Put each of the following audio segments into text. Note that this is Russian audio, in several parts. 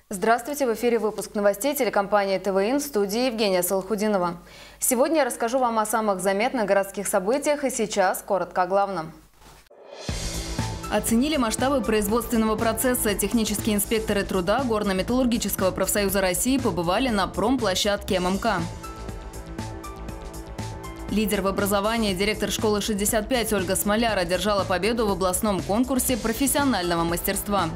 Здравствуйте! В эфире выпуск новостей телекомпании ТВИН, в студии Евгения Салахудинова. Сегодня я расскажу вам о самых заметных городских событиях, и сейчас коротко о главном. Оценили масштабы производственного процесса. Технические инспекторы труда Горно-металлургического профсоюза России побывали на промплощадке ММК. Лидер в образовании, директор школы 65 Ольга Смоляр одержала победу в областном конкурсе профессионального мастерства.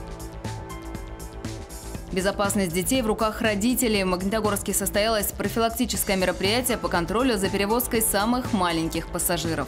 Безопасность детей в руках родителей. В Магнитогорске состоялось профилактическое мероприятие по контролю за перевозкой самых маленьких пассажиров.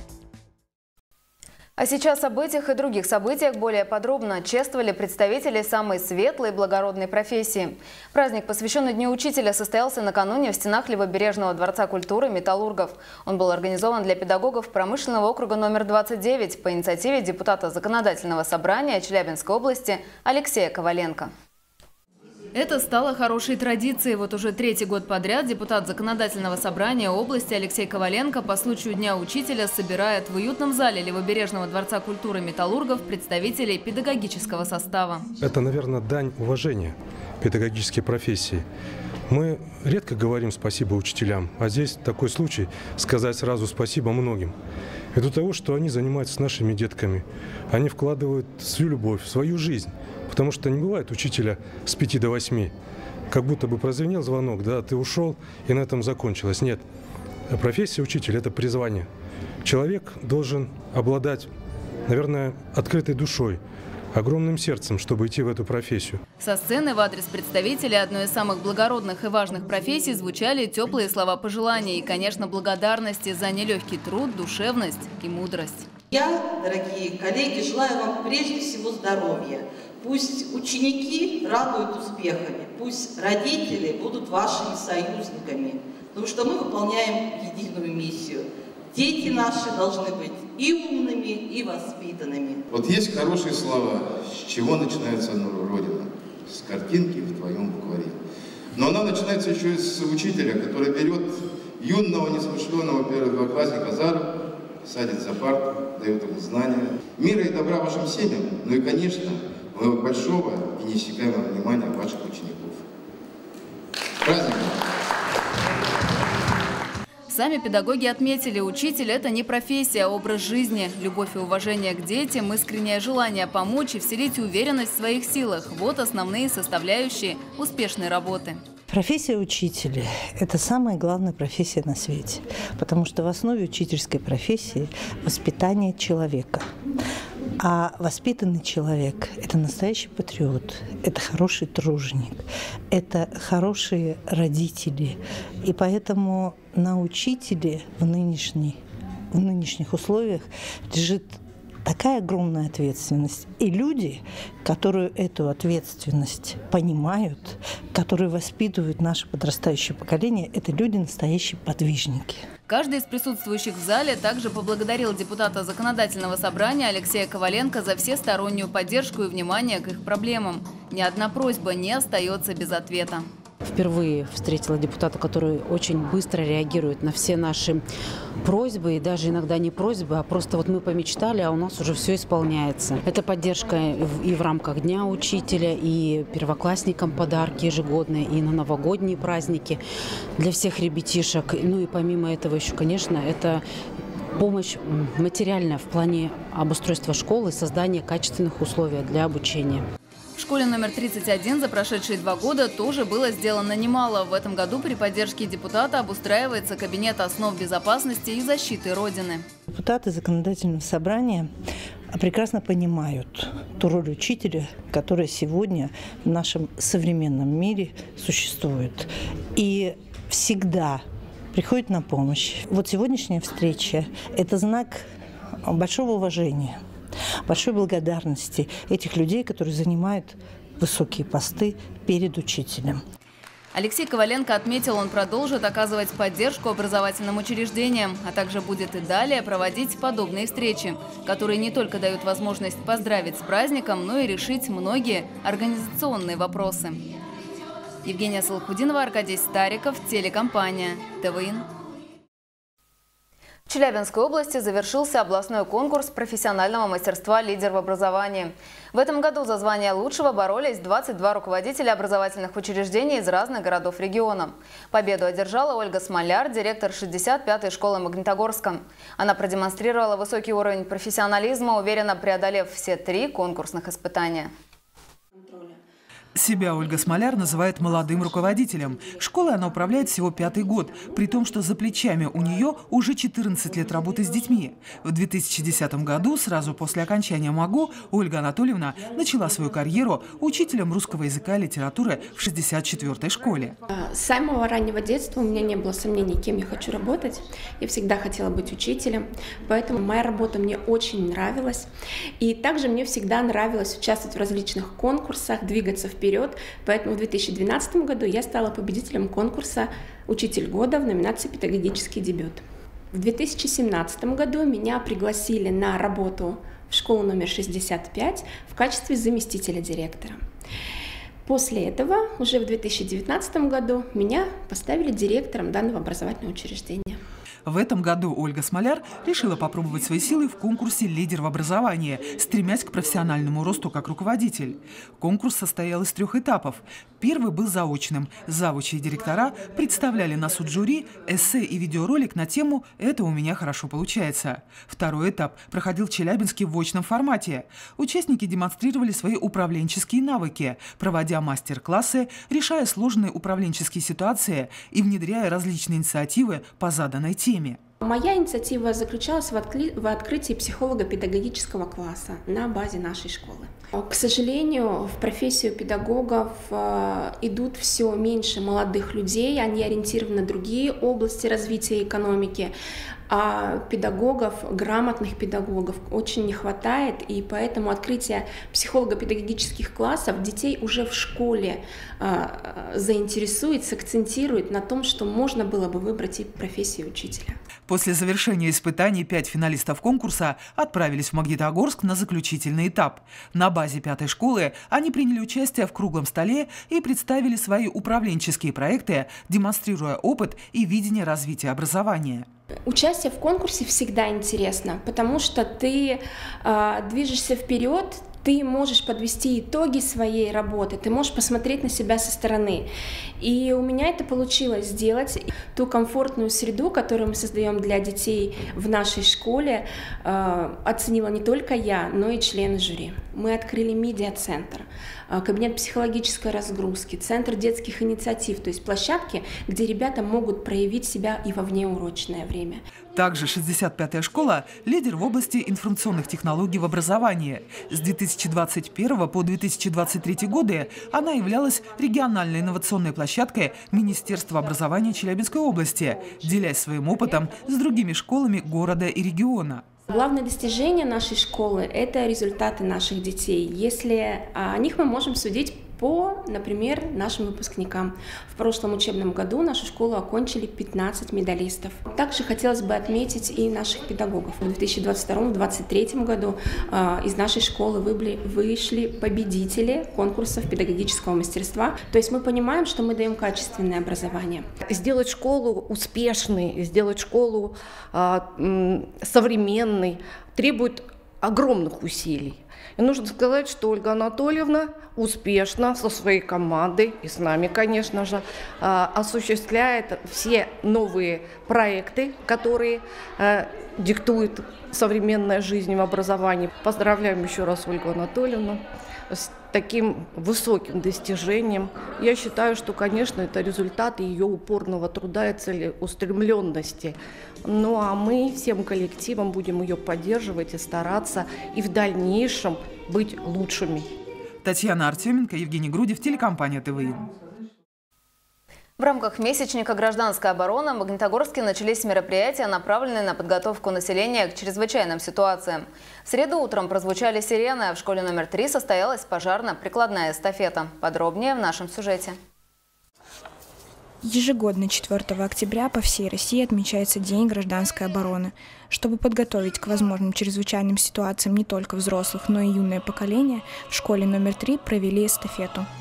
А сейчас об этих и других событиях более подробно чествовали представители самой светлой и благородной профессии. Праздник, посвященный Дню учителя, состоялся накануне в стенах Левобережного дворца культуры «Металлургов». Он был организован для педагогов промышленного округа номер 29 по инициативе депутата Законодательного собрания Челябинской области Алексея Коваленко. Это стало хорошей традицией. Вот уже третий год подряд депутат Законодательного собрания области Алексей Коваленко по случаю Дня учителя собирает в уютном зале Левобережного дворца культуры «Металлургов» представителей педагогического состава. Это, наверное, дань уважения педагогической профессии. Мы редко говорим спасибо учителям, а здесь такой случай сказать сразу спасибо многим. Ввиду того, что они занимаются с нашими детками, они вкладывают свою любовь, свою жизнь. Потому что не бывает учителя с 5 до 8. Как будто бы прозвенел звонок, да, ты ушел, и на этом закончилось. Нет. Профессия учителя – это призвание. Человек должен обладать, наверное, открытой душой, огромным сердцем, чтобы идти в эту профессию. Со сцены в адрес представителей одной из самых благородных и важных профессий звучали теплые слова пожеланий и, конечно, благодарности за нелегкий труд, душевность и мудрость. Я, дорогие коллеги, желаю вам прежде всего здоровья. Пусть ученики радуют успехами, пусть родители будут вашими союзниками, потому что мы выполняем единую миссию. Дети наши должны быть и умными, и воспитанными. Вот есть хорошие слова, с чего начинается Родина? С картинки в твоем букваре. Но она начинается еще и с учителя, который берет юного, несмышленного первоклассника за руку, садит за парту, дает ему знания. Мира и добра вашим семьям, ну и, конечно, большого и неиссякаемого внимания ваших учеников. Праздник! Сами педагоги отметили, учитель – это не профессия, а образ жизни. Любовь и уважение к детям, искреннее желание помочь и вселить уверенность в своих силах – вот основные составляющие успешной работы. Профессия учителя – это самая главная профессия на свете, потому что в основе учительской профессии – воспитание человека. А воспитанный человек – это настоящий патриот, это хороший труженик, это хорошие родители. И поэтому на учителе в нынешних условиях лежит такая огромная ответственность. И люди, которые эту ответственность понимают, которые воспитывают наше подрастающее поколение, это люди настоящие подвижники. Каждый из присутствующих в зале также поблагодарил депутата Законодательного собрания Алексея Коваленко за всестороннюю поддержку и внимание к их проблемам. Ни одна просьба не остается без ответа. Впервые встретила депутата, который очень быстро реагирует на все наши просьбы, и даже иногда не просьбы, а просто вот мы помечтали, а у нас уже все исполняется. Это поддержка и в рамках Дня учителя, и первоклассникам подарки ежегодные, и на новогодние праздники для всех ребятишек. Ну и помимо этого еще, конечно, это помощь материальная в плане обустройства школы, создания качественных условий для обучения. В школе номер 31 за прошедшие 2 года тоже было сделано немало. В этом году при поддержке депутата обустраивается кабинет основ безопасности и защиты Родины. Депутаты Законодательного собрания прекрасно понимают ту роль учителя, которая сегодня в нашем современном мире существует. И всегда приходит на помощь. Вот сегодняшняя встреча – это знак большого уважения, большой благодарности этих людей, которые занимают высокие посты перед учителем. Алексей Коваленко отметил, он продолжит оказывать поддержку образовательным учреждениям, а также будет и далее проводить подобные встречи, которые не только дают возможность поздравить с праздником, но и решить многие организационные вопросы. Евгения Салахудинова, Аркадий Стариков, телекомпания ТВИН. В Челябинской области завершился областной конкурс профессионального мастерства «Лидер в образовании». В этом году за звание лучшего боролись 22 руководителя образовательных учреждений из разных городов региона. Победу одержала Ольга Смоляр, директор 65-й школы Магнитогорска. Она продемонстрировала высокий уровень профессионализма, уверенно преодолев все 3 конкурсных испытания. Себя Ольга Смоляр называет молодым руководителем. Школой она управляет всего 5-й год, при том, что за плечами у нее уже 14 лет работы с детьми. В 2010 году, сразу после окончания МАГУ, Ольга Анатольевна начала свою карьеру учителем русского языка и литературы в 64-й школе. С самого раннего детства у меня не было сомнений, кем я хочу работать. Я всегда хотела быть учителем, поэтому моя работа мне очень нравилась. И также мне всегда нравилось участвовать в различных конкурсах, двигаться вперед. Поэтому в 2012 году я стала победителем конкурса «Учитель года» в номинации «Педагогический дебют». В 2017 году меня пригласили на работу в школу номер 65 в качестве заместителя директора. После этого, уже в 2019 году, меня поставили директором данного образовательного учреждения. В этом году Ольга Смоляр решила попробовать свои силы в конкурсе «Лидер в образовании», стремясь к профессиональному росту как руководитель. Конкурс состоял из 3 этапов. Первый был заочным. Завучи и директора представляли на суд жюри эссе и видеоролик на тему «Это у меня хорошо получается». Второй этап проходил в Челябинске в очном формате. Участники демонстрировали свои управленческие навыки, проводя мастер-классы, решая сложные управленческие ситуации и внедряя различные инициативы по заданной теме. Моя инициатива заключалась в открытии психолого-педагогического класса на базе нашей школы. К сожалению, в профессию педагогов идут все меньше молодых людей, они ориентированы на другие области развития экономики, а педагогов, грамотных педагогов очень не хватает, и поэтому открытие психолого-педагогических классов детей уже в школе заинтересует, сакцентирует на том, что можно было бы выбрать и профессию учителя. После завершения испытаний 5 финалистов конкурса отправились в Магнитогорск на заключительный этап. На базе 5-й школы они приняли участие в круглом столе и представили свои управленческие проекты, демонстрируя опыт и видение развития образования. Участие в конкурсе всегда интересно, потому что ты движешься вперед, ты можешь подвести итоги своей работы, ты можешь посмотреть на себя со стороны. И у меня это получилось сделать. Ту комфортную среду, которую мы создаем для детей в нашей школе, оценила не только я, но и члены жюри. Мы открыли медиа-центр, кабинет психологической разгрузки, центр детских инициатив, то есть площадки, где ребята могут проявить себя и во внеурочное время. Также 65-я школа – лидер в области информационных технологий в образовании. С 2021 по 2023 годы она являлась региональной инновационной площадкой Министерства образования Челябинской области, делясь своим опытом с другими школами города и региона. Главное достижение нашей школы – это результаты наших детей. Если о них мы можем судить по, например, нашим выпускникам. В прошлом учебном году нашу школу окончили 15 медалистов. Также хотелось бы отметить и наших педагогов. В 2022-2023 году из нашей школы вышли победители конкурсов педагогического мастерства. То есть мы понимаем, что мы даем качественное образование. Сделать школу успешной, сделать школу современной требует огромных усилий. И нужно сказать, что Ольга Анатольевна успешно со своей командой и с нами, конечно же, осуществляет все новые проекты, которые диктует современная жизнь в образовании. Поздравляем еще раз Ольгу Анатольевну с таким высоким достижением. Я считаю, что, конечно, это результат ее упорного труда и целеустремленности. Ну а мы всем коллективом будем ее поддерживать и стараться, и в дальнейшем быть лучшими. Татьяна Артеменко, Евгений Грудев, телекомпания ТВИ. В рамках месячника «Гражданская оборона» в Магнитогорске начались мероприятия, направленные на подготовку населения к чрезвычайным ситуациям. В среду утром прозвучали сирены, а в школе номер 3 состоялась пожарно-прикладная эстафета. Подробнее в нашем сюжете. Ежегодно 4 октября по всей России отмечается День гражданской обороны. Чтобы подготовить к возможным чрезвычайным ситуациям не только взрослых, но и юное поколение, в школе номер 3 провели эстафету.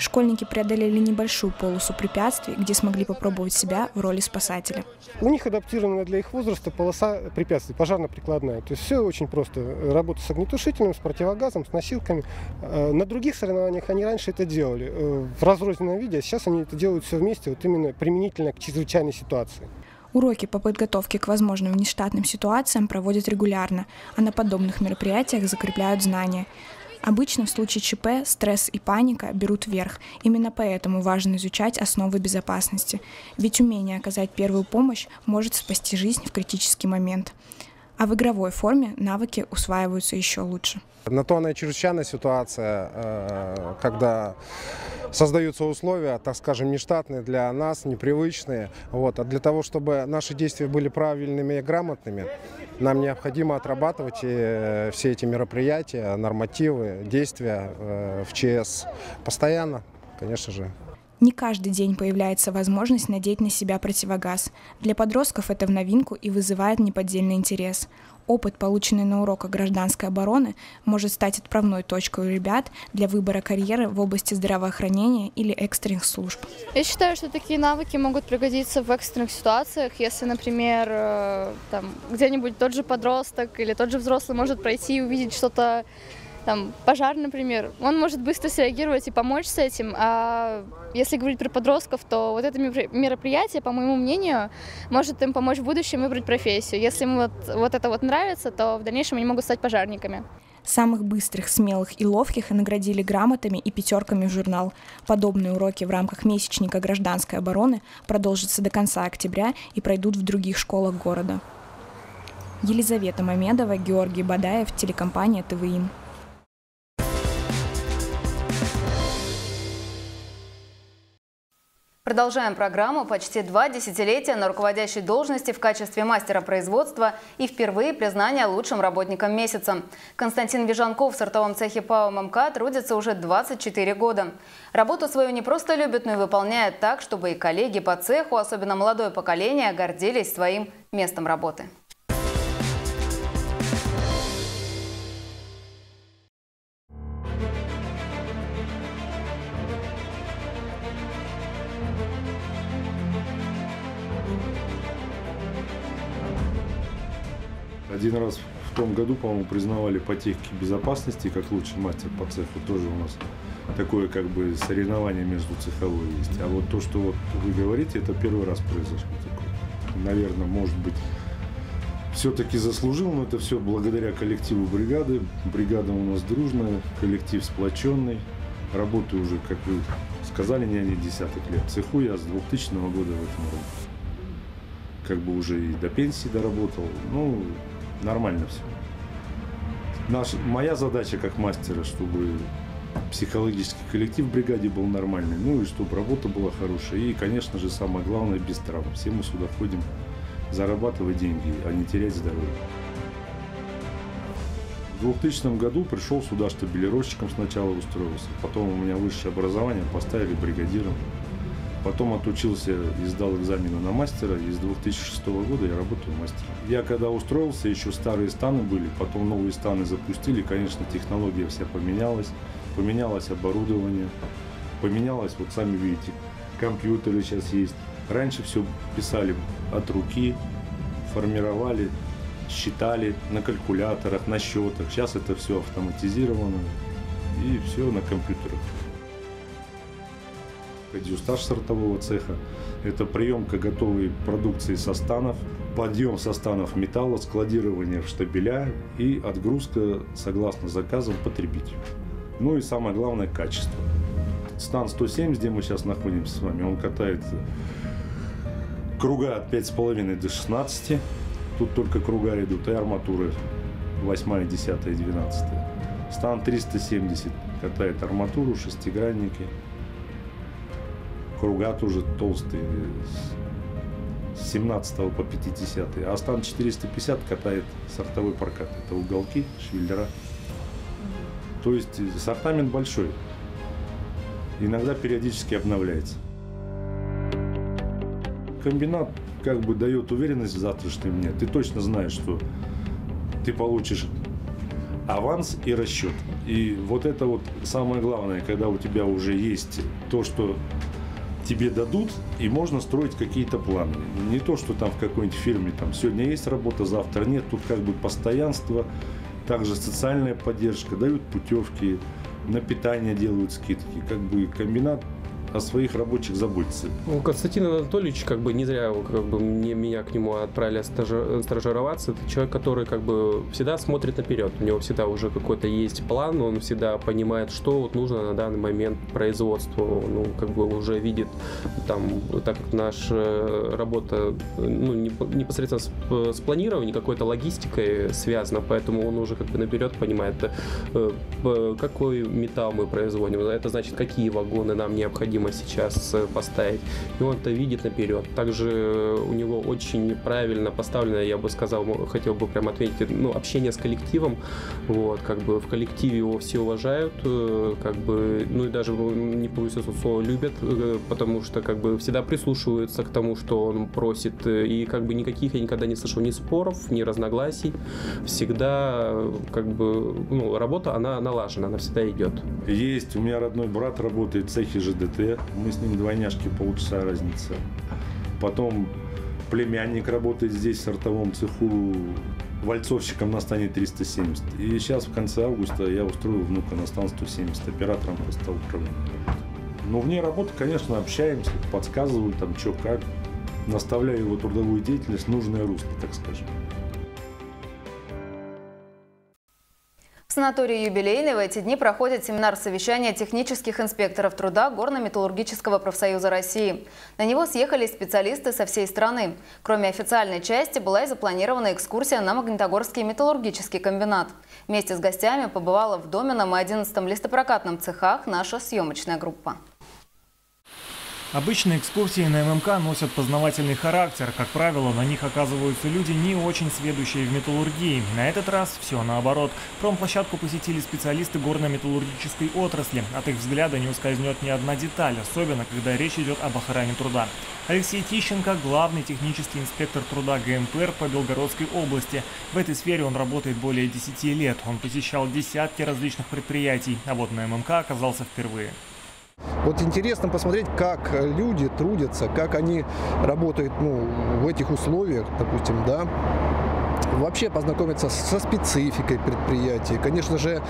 Школьники преодолели небольшую полосу препятствий, где смогли попробовать себя в роли спасателя. У них адаптирована для их возраста полоса препятствий, пожарно-прикладная. То есть все очень просто. Работа с огнетушителем, с противогазом, с носилками. На других соревнованиях они раньше это делали в разрозненном виде, а сейчас они это делают все вместе, вот именно применительно к чрезвычайной ситуации. Уроки по подготовке к возможным внештатным ситуациям проводят регулярно, а на подобных мероприятиях закрепляют знания. Обычно в случае ЧП стресс и паника берут верх. Именно поэтому важно изучать основы безопасности. Ведь умение оказать первую помощь может спасти жизнь в критический момент. А в игровой форме навыки усваиваются еще лучше. На то она и чрезвычайная ситуация, когда создаются условия, так скажем, нештатные для нас, непривычные. Вот. А для того, чтобы наши действия были правильными и грамотными, нам необходимо отрабатывать все эти мероприятия, нормативы, действия в ЧС постоянно, конечно же. Не каждый день появляется возможность надеть на себя противогаз. Для подростков это в новинку и вызывает неподдельный интерес. Опыт, полученный на уроках гражданской обороны, может стать отправной точкой у ребят для выбора карьеры в области здравоохранения или экстренных служб. Я считаю, что такие навыки могут пригодиться в экстренных ситуациях, если, например, где-нибудь тот же подросток или тот же взрослый может пройти и увидеть что-то, пожар, например, он может быстро среагировать и помочь с этим. А если говорить про подростков, то вот это мероприятие, по моему мнению, может им помочь в будущем выбрать профессию. Если им вот это нравится, то в дальнейшем они могут стать пожарниками. Самых быстрых, смелых и ловких наградили грамотами и пятерками в журнал. Подобные уроки в рамках месячника гражданской обороны продолжатся до конца октября и пройдут в других школах города. Елизавета Мамедова, Георгий Бадаев, телекомпания ТВИН. Продолжаем программу. Почти 2 десятилетия на руководящей должности в качестве мастера производства и впервые признание лучшим работником месяца. Константин Вижанков в сортовом цехе ПАО ММК трудится уже 24 года. Работу свою не просто любит, но и выполняет так, чтобы и коллеги по цеху, особенно молодое поколение, гордились своим местом работы. Один раз в том году, по-моему, признавали по технике безопасности как лучший мастер по цеху. Тоже у нас такое соревнование между цеховой есть. А вот то, что вы говорите, это первый раз произошло такое. Наверное, может быть, все-таки заслужил, но это все благодаря коллективу бригады. Бригада у нас дружная, коллектив сплоченный. Работаю уже, как вы сказали, не один десяток лет. В цеху я с 2000 года в этом работаю. Уже и до пенсии доработал. Нормально все. Моя задача как мастера, чтобы психологический коллектив в бригаде был нормальный, и чтобы работа была хорошая. И, конечно же, самое главное, без травм. Все мы сюда ходим зарабатывать деньги, а не терять здоровье. В 2000 году пришел сюда штабелировщиком, сначала устроился. Потом у меня высшее образование, поставили бригадиром. Потом отучился и сдал экзамены на мастера, и с 2006 года я работаю мастером. Я когда устроился, еще старые станы были, потом новые станы запустили, конечно, технология вся поменялась, поменялось оборудование, поменялось, сами видите, компьютеры сейчас есть. Раньше все писали от руки, формировали, считали на калькуляторах, на счетах. Сейчас это все автоматизировано и все на компьютерах. Дегустаж сортового цеха – это приемка готовой продукции со станов, подъем со станов металла, складирование в штабеля и отгрузка согласно заказам потребителю. И самое главное – качество. Стан 170, где мы сейчас находимся с вами, он катает круга от 5,5 до 16. Тут только круга идут, и арматуры 8, 10 и 12. Стан 370 катает арматуру, шестигранники. Круга тоже толстые, с 17 по 50. А стан 450 катает сортовой прокат. Это уголки, швеллера. То есть сортамент большой. Иногда периодически обновляется. Комбинат дает уверенность в завтрашнем дне. Ты точно знаешь, что ты получишь аванс и расчет. И вот это вот самое главное, когда у тебя уже есть то, что тебе дадут, и можно строить какие-то планы. Не то, что там в какой-нибудь фирме там сегодня есть работа, завтра нет. Тут как бы постоянство, также социальная поддержка, дают путевки, на питание делают скидки. Как бы комбинат о своих рабочих заботится. Константин Анатольевич, как бы не зря меня к нему отправили стажироваться. Это человек, который как бы всегда смотрит наперед. У него всегда уже какой-то есть план, он всегда понимает, что вот нужно на данный момент производству. Ну, как бы уже видит там, так как наша работа непосредственно с планированием, какой-то логистикой связана, поэтому он уже как бы наперед понимает, какой металл мы производим. Это значит, какие вагоны нам необходимо сейчас поставить, и он это видит наперед. Также у него очень правильно поставлено, я бы сказал, хотел бы прямо отметить, общение с коллективом. Вот, как бы в коллективе его все уважают, как бы, и даже, не побоюсь этого слова, любят, потому что как бы всегда прислушиваются к тому, что он просит, и как бы никаких я никогда не слышал ни споров, ни разногласий. Всегда как бы, работа, она налажена, она всегда идет. Есть, у меня родной брат работает в цехе ЖДТ. Мы с ним двойняшки, полчаса разница. Потом племянник работает здесь в сортовом цеху вальцовщиком на стане 370. И сейчас в конце августа я устроил внука на стан 170 оператором по столу управления. Но вне работы, конечно, общаемся, подсказываю там, что как. Наставляю его трудовую деятельность в нужное русло, так скажем. В санатории «Юбилейный» в эти дни проходит семинар совещания технических инспекторов труда Горно-металлургического профсоюза России. На него съехались специалисты со всей страны. Кроме официальной части была и запланирована экскурсия на Магнитогорский металлургический комбинат. Вместе с гостями побывала в Домином и 11-м листопрокатном цехах наша съемочная группа. Обычные экскурсии на ММК носят познавательный характер. Как правило, на них оказываются люди, не очень сведущие в металлургии. На этот раз все наоборот. Промплощадку посетили специалисты горно-металлургической отрасли. От их взгляда не ускользнет ни одна деталь, особенно когда речь идет об охране труда. Алексей Тищенко – главный технический инспектор труда ГМПР по Белгородской области. В этой сфере он работает более 10 лет. Он посещал десятки различных предприятий, а вот на ММК оказался впервые. Вот интересно посмотреть, как люди трудятся, как они работают в этих условиях, допустим, да. Вообще познакомиться со спецификой предприятий. Конечно же,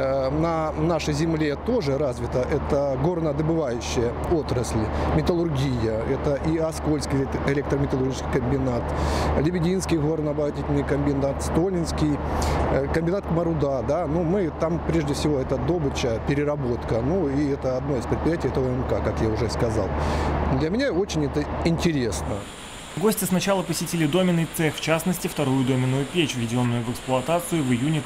на нашей земле тоже развита это горнодобывающая отрасль, металлургия. Это и Оскольский электрометаллургический комбинат, Лебединский горнообогатительный комбинат, Столинский, комбинат Маруда. Да? Мы там прежде всего это добыча, переработка. И это одно из предприятий этого МК, как я уже сказал. Для меня очень это интересно. Гости сначала посетили доменный цех, в частности, вторую доменную печь, введенную в эксплуатацию в июне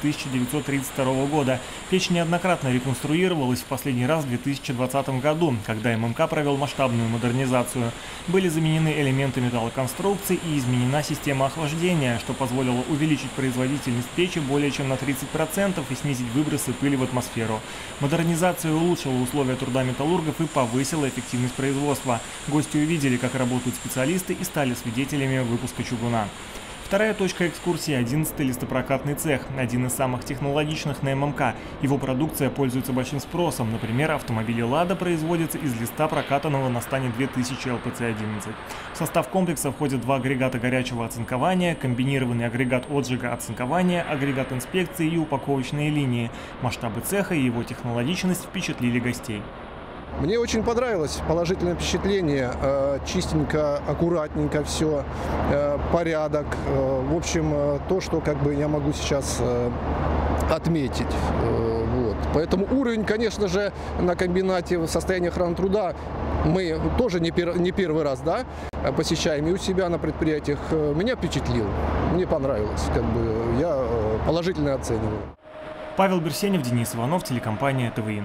1932 года. Печь неоднократно реконструировалась, в последний раз в 2020 году, когда ММК провел масштабную модернизацию. Были заменены элементы металлоконструкций и изменена система охлаждения, что позволило увеличить производительность печи более чем на 30% и снизить выбросы пыли в атмосферу. Модернизация улучшила условия труда металлургов и повысила эффективность производства. Гости увидели, как работают специалисты, и стали свидетелями выпуска чугуна. Вторая точка экскурсии – 11-й листопрокатный цех, один из самых технологичных на ММК. Его продукция пользуется большим спросом. Например, автомобили «Лада» производятся из листа, прокатанного на стане 2000 ЛПЦ-11. В состав комплекса входят 2 агрегата горячего оцинкования, комбинированный агрегат отжига оцинкования, агрегат инспекции и упаковочные линии. Масштабы цеха и его технологичность впечатлили гостей. Мне очень понравилось, положительное впечатление, чистенько, аккуратненько все, порядок, в общем, то, что я могу сейчас отметить. Вот. Поэтому уровень, конечно же, на комбинате в состоянии охраны труда мы тоже не первый раз посещаем и у себя на предприятиях. Меня впечатлил, мне понравилось, я положительно оцениваю. Павел Берсенев, Денис Иванов, телекомпания ТВИН.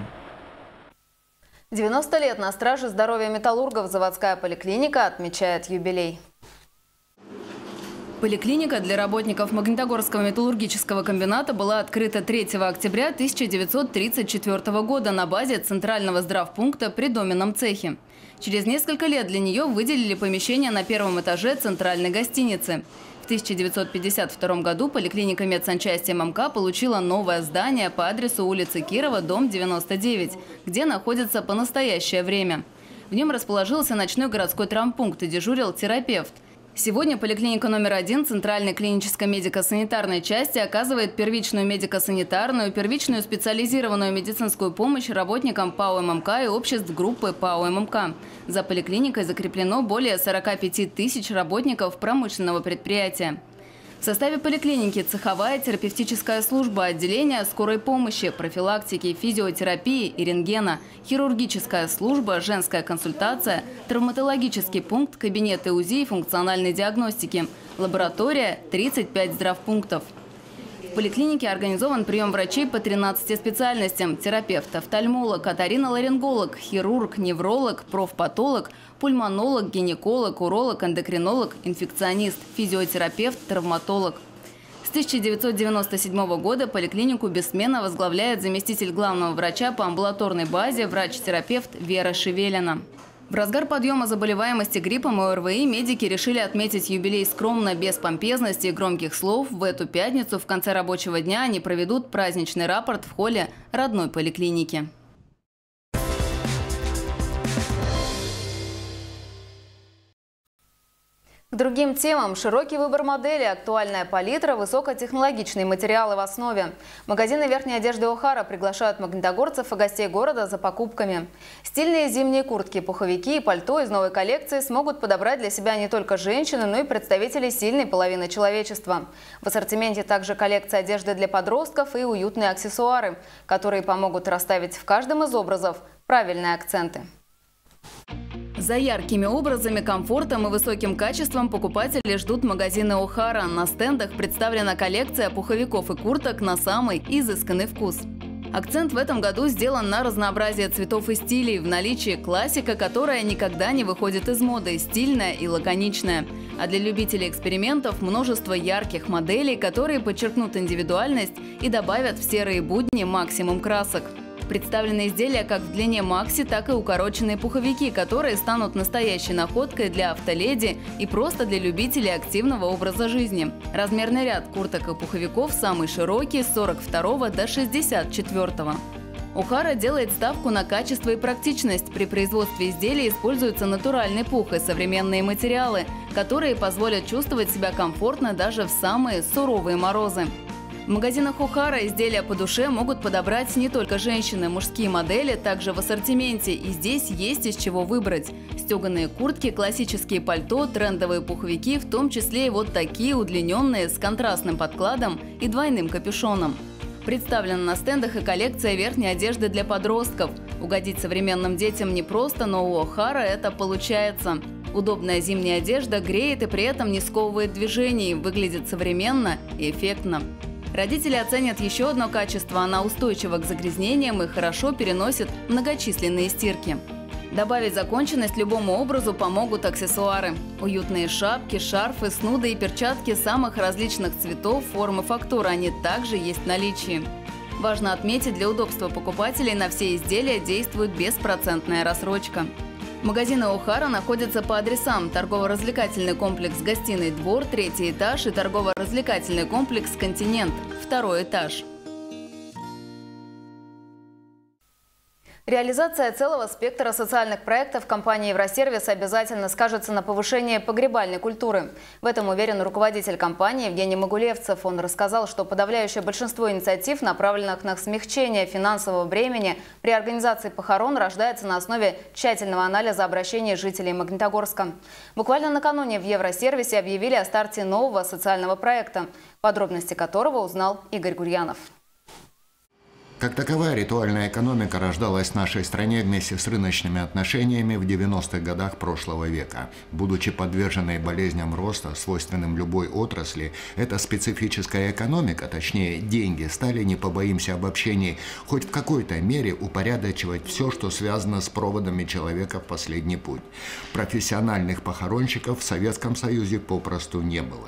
90 лет на страже здоровья металлургов заводская поликлиника отмечает юбилей. Поликлиника для работников Магнитогорского металлургического комбината была открыта 3 октября 1934 года на базе Центрального здравпункта при доменном цехе. Через несколько лет для нее выделили помещение на 1-м этаже центральной гостиницы. В В 1952 году поликлиника медсанчасти ММК получила новое здание по адресу улицы Кирова, дом 99, где находится по настоящее время. В нем расположился ночной городской травмпункт и дежурил терапевт. Сегодня поликлиника номер 1 Центральной клинической медико-санитарной части оказывает первичную медико-санитарную, первичную специализированную медицинскую помощь работникам ПАО ММК и обществ группы ПАО ММК. За поликлиникой закреплено более 45 тысяч работников промышленного предприятия. В составе поликлиники цеховая терапевтическая служба, отделение скорой помощи, профилактики, физиотерапии и рентгена, хирургическая служба, женская консультация, травматологический пункт, кабинеты УЗИ и функциональной диагностики, лаборатория, 35 здравпунктов. В поликлинике организован прием врачей по 13 специальностям – терапевт, офтальмолог, оториноларинголог, хирург, невролог, профпатолог, пульмонолог, гинеколог, уролог, эндокринолог, инфекционист, физиотерапевт, травматолог. С 1997 года поликлинику бессменно возглавляет заместитель главного врача по амбулаторной базе, врач-терапевт Вера Шевелина. В разгар подъема заболеваемости гриппом и ОРВИ медики решили отметить юбилей скромно, без помпезности и громких слов. В эту пятницу в конце рабочего дня они проведут праздничный рапорт в холле родной поликлиники. К другим темам – широкий выбор моделей, актуальная палитра, высокотехнологичные материалы в основе. Магазины верхней одежды Охара приглашают магнитогорцев и гостей города за покупками. Стильные зимние куртки, пуховики и пальто из новой коллекции смогут подобрать для себя не только женщины, но и представители сильной половины человечества. В ассортименте также коллекция одежды для подростков и уютные аксессуары, которые помогут расставить в каждом из образов правильные акценты. За яркими образами, комфортом и высоким качеством покупатели ждут магазины Охара. На стендах представлена коллекция пуховиков и курток на самый изысканный вкус. Акцент в этом году сделан на разнообразие цветов и стилей. В наличии классика, которая никогда не выходит из моды, стильная и лаконичная. А для любителей экспериментов множество ярких моделей, которые подчеркнут индивидуальность и добавят в серые будни максимум красок. Представлены изделия как в длине макси, так и укороченные пуховики, которые станут настоящей находкой для автоледи и просто для любителей активного образа жизни. Размерный ряд курток и пуховиков самый широкий – с 42 до 64. Охара делает ставку на качество и практичность. При производстве изделий используется натуральный пух и современные материалы, которые позволят чувствовать себя комфортно даже в самые суровые морозы. В магазинах Охара изделия по душе могут подобрать не только женщины, мужские модели также в ассортименте, и здесь есть из чего выбрать. Стеганые куртки, классические пальто, трендовые пуховики, в том числе и вот такие удлиненные с контрастным подкладом и двойным капюшоном. Представлена на стендах и коллекция верхней одежды для подростков. Угодить современным детям непросто, но у Охара это получается. Удобная зимняя одежда греет и при этом не сковывает движений, выглядит современно и эффектно. Родители оценят еще одно качество – она устойчива к загрязнениям и хорошо переносит многочисленные стирки. Добавить законченность любому образу помогут аксессуары. Уютные шапки, шарфы, снуды и перчатки самых различных цветов, форм и фактур – они также есть в наличии. Важно отметить, для удобства покупателей на все изделия действует беспроцентная рассрочка. Магазины Охара находятся по адресам: торгово-развлекательный комплекс «Гостиный двор», 3-й этаж, и торгово-развлекательный комплекс «Континент», 2-й этаж. Реализация целого спектра социальных проектов компании «Евросервис» обязательно скажется на повышении погребальной культуры. В этом уверен руководитель компании Евгений Могулевцев. Он рассказал, что подавляющее большинство инициатив, направленных на смягчение финансового бремени при организации похорон, рождается на основе тщательного анализа обращений жителей Магнитогорска. Буквально накануне в «Евросервисе» объявили о старте нового социального проекта, подробности которого узнал Игорь Гурьянов. Как таковая ритуальная экономика рождалась в нашей стране вместе с рыночными отношениями в 90-х годах прошлого века. Будучи подверженной болезням роста, свойственным любой отрасли, эта специфическая экономика, точнее деньги, стали, не побоимся обобщений, хоть в какой-то мере упорядочивать все, что связано с проводами человека в последний путь. Профессиональных похоронщиков в Советском Союзе попросту не было.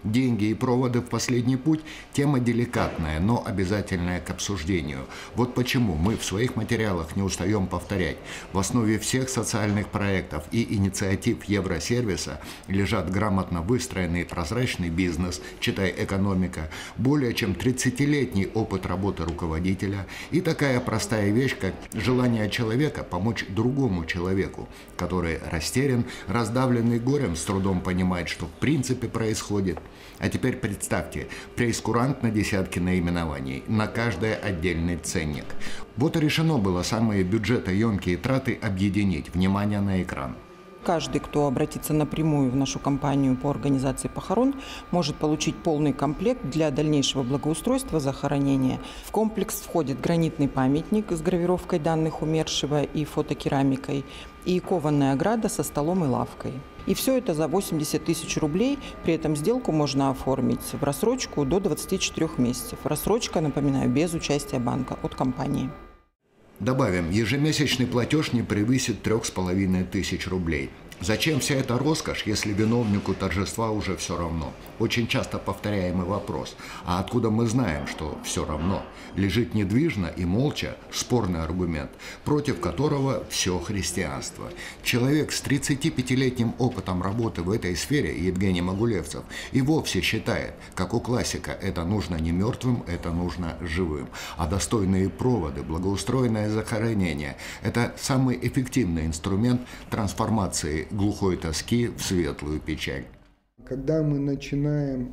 Деньги и проводы в последний путь – тема деликатная, но обязательная к обсуждению. Вот почему мы в своих материалах не устаем повторять. В основе всех социальных проектов и инициатив Евросервиса лежат грамотно выстроенный прозрачный бизнес, читай экономика, более чем 30-летний опыт работы руководителя и такая простая вещь, как желание человека помочь другому человеку, который растерян, раздавленный горем, с трудом понимает, что в принципе происходит. А теперь представьте, прейскурант на десятки наименований, на каждое отдельный ценник. Вот и решено было самые бюджетоемкие траты объединить. Внимание на экран. Каждый, кто обратится напрямую в нашу компанию по организации похорон, может получить полный комплект для дальнейшего благоустройства захоронения. В комплекс входит гранитный памятник с гравировкой данных умершего и фотокерамикой, и кованая ограда со столом и лавкой. И все это за 80 тысяч рублей. При этом сделку можно оформить в рассрочку до 24 месяцев. Рассрочка, напоминаю, без участия банка от компании. Добавим, ежемесячный платеж не превысит 3500 рублей. Зачем вся эта роскошь, если виновнику торжества уже все равно? Очень часто повторяемый вопрос. А откуда мы знаем, что все равно? Лежит недвижно и молча спорный аргумент, против которого все христианство. Человек с 35-летним опытом работы в этой сфере, Евгений Могулевцев, и вовсе считает, как у классика, это нужно не мертвым, это нужно живым. А достойные проводы, благоустроенное захоронение – это самый эффективный инструмент трансформации глухой тоски в светлую печаль. Когда мы начинаем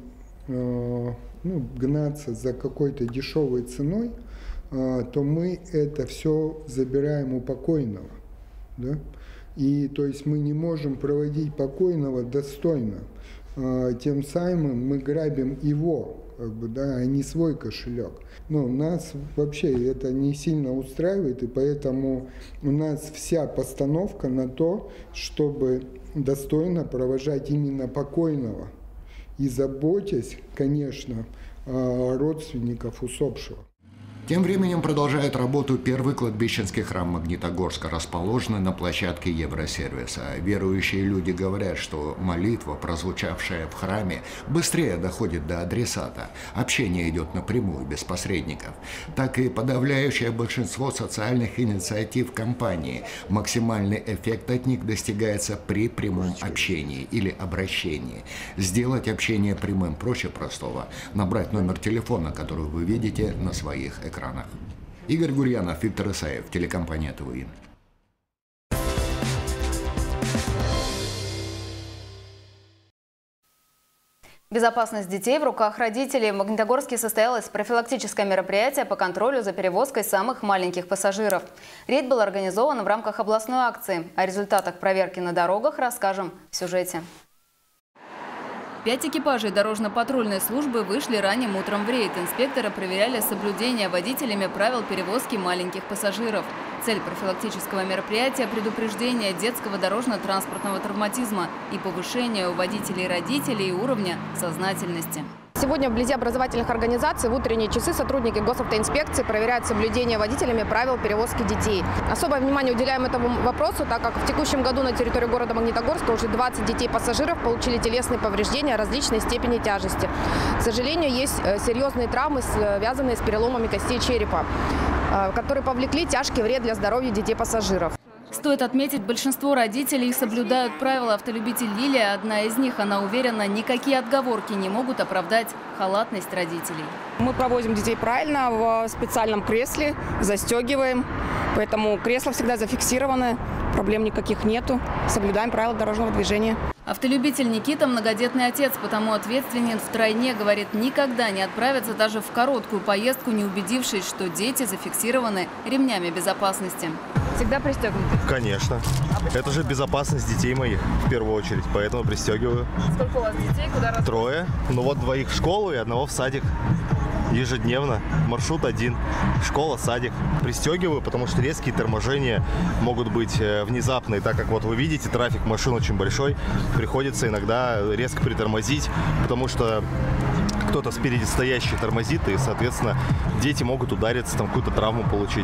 гнаться за какой-то дешевой ценой, то мы это все забираем у покойного. Да? И то есть мы не можем проводить покойного достойно. Тем самым мы грабим его, а не свой кошелек. Но нас вообще это не сильно устраивает, и поэтому у нас вся постановка на то, чтобы достойно провожать именно покойного и заботясь, конечно, о родственников усопшего. Тем временем продолжает работу первый кладбищенский храм Магнитогорска, расположенный на площадке Евросервиса. Верующие люди говорят, что молитва, прозвучавшая в храме, быстрее доходит до адресата. Общение идет напрямую, без посредников. Так и подавляющее большинство социальных инициатив компании. Максимальный эффект от них достигается при прямом общении или обращении. Сделать общение прямым проще простого. Набрать номер телефона, который вы видите на своих экранах. Игорь Гурьянов, Виктор Исаев, телекомпания ТВИ. Безопасность детей в руках родителей. В Магнитогорске состоялось профилактическое мероприятие по контролю за перевозкой самых маленьких пассажиров. Рейд был организован в рамках областной акции. О результатах проверки на дорогах расскажем в сюжете. 5 экипажей дорожно-патрульной службы вышли ранним утром в рейд. Инспекторы проверяли соблюдение водителями правил перевозки маленьких пассажиров. Цель профилактического мероприятия – предупреждение детского дорожно-транспортного травматизма и повышение у водителей и родителей уровня сознательности. Сегодня вблизи образовательных организаций в утренние часы сотрудники госавтоинспекции проверяют соблюдение водителями правил перевозки детей. Особое внимание уделяем этому вопросу, так как в текущем году на территории города Магнитогорска уже 20 детей-пассажиров получили телесные повреждения различной степени тяжести. К сожалению, есть серьезные травмы, связанные с переломами костей черепа, которые повлекли тяжкий вред для здоровья детей-пассажиров. Стоит отметить, большинство родителей соблюдают правила. Автолюбитель Лилия – одна из них. Она уверена, никакие отговорки не могут оправдать халатность родителей. Мы проводим детей правильно, в специальном кресле, застегиваем. Поэтому кресло всегда зафиксировано, проблем никаких нету. Соблюдаем правила дорожного движения. Автолюбитель Никита – многодетный отец, потому ответственен втройне. Говорит, никогда не отправится даже в короткую поездку, не убедившись, что дети зафиксированы ремнями безопасности. Всегда пристегнуты? Конечно. Это же безопасность детей моих в первую очередь, поэтому пристегиваю. Сколько у вас детей? Куда раз? 3. Ну вот 2 в школу и 1 в садик. Ежедневно. Маршрут 1. Школа, садик. Пристегиваю, потому что резкие торможения могут быть внезапные. Так как вот вы видите, трафик машин очень большой. Приходится иногда резко притормозить, потому что кто-то спереди стоящий тормозит, и, соответственно, дети могут удариться, там какую-то травму получить.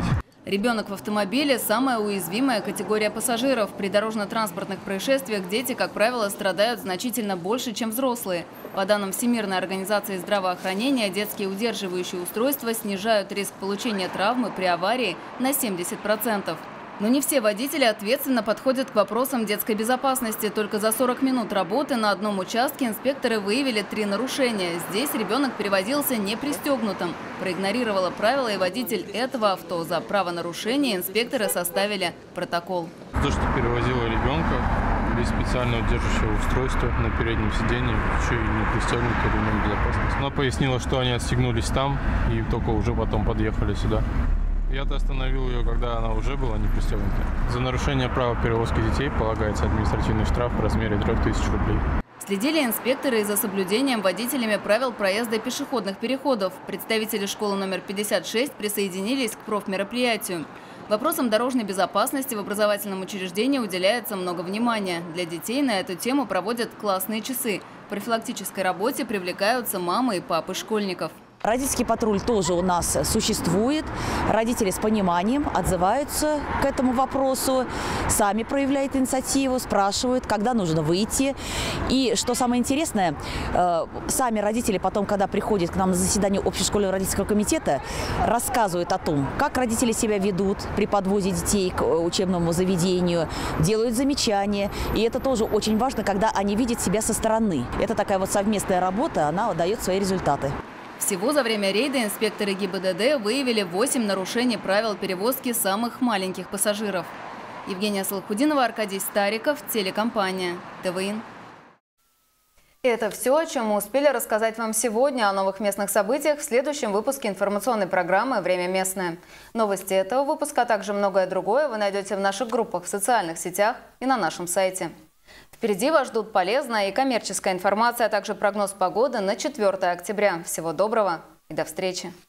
Ребенок в автомобиле – самая уязвимая категория пассажиров. При дорожно-транспортных происшествиях дети, как правило, страдают значительно больше, чем взрослые. По данным Всемирной организации здравоохранения, детские удерживающие устройства снижают риск получения травмы при аварии на 70%. Но не все водители ответственно подходят к вопросам детской безопасности. Только за 40 минут работы на одном участке инспекторы выявили 3 нарушения. Здесь ребенок перевозился не пристегнутым. Проигнорировала правила и водитель этого авто. За правонарушение инспекторы составили протокол. То, что перевозила ребенка без специального держащего устройства на переднем сиденье, еще и не пристегнутый ремень безопасности. Она пояснила, что они отстегнулись там и только уже потом подъехали сюда. Я-то остановил ее, когда она уже была не пристегнута. За нарушение права перевозки детей полагается административный штраф в размере 3000 рублей. Следили инспекторы и за соблюдением водителями правил проезда пешеходных переходов. Представители школы номер 56 присоединились к профмероприятию. Вопросам дорожной безопасности в образовательном учреждении уделяется много внимания. Для детей на эту тему проводят классные часы. В профилактической работе привлекаются мамы и папы школьников. Родительский патруль тоже у нас существует. Родители с пониманием отзываются к этому вопросу, сами проявляют инициативу, спрашивают, когда нужно выйти. И что самое интересное, сами родители потом, когда приходят к нам на заседание общешкольного родительского комитета, рассказывают о том, как родители себя ведут при подвозе детей к учебному заведению, делают замечания. И это тоже очень важно, когда они видят себя со стороны. Это такая вот совместная работа, она дает свои результаты. Всего за время рейда инспекторы ГИБДД выявили 8 нарушений правил перевозки самых маленьких пассажиров. Евгения Салахудинова, Аркадий Стариков, телекомпания ТВИН. Это все, о чем мы успели рассказать вам сегодня. О новых местных событиях в следующем выпуске информационной программы «Время местное». Новости этого выпуска, а также многое другое вы найдете в наших группах в социальных сетях и на нашем сайте. Впереди вас ждут полезная и коммерческая информация, а также прогноз погоды на 4 октября. Всего доброго и до встречи!